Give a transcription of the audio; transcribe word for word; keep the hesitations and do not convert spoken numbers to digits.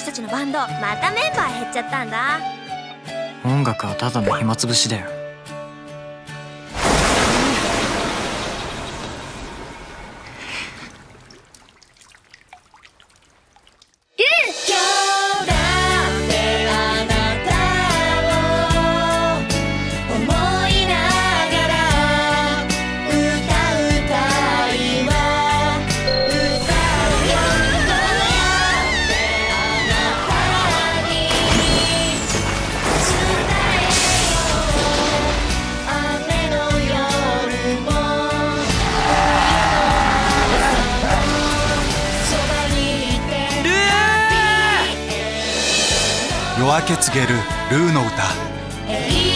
私たちのバンドまたメンバー減っちゃったんだ。 音楽はただの暇つぶしだよ。 夜明け告げるルーの歌。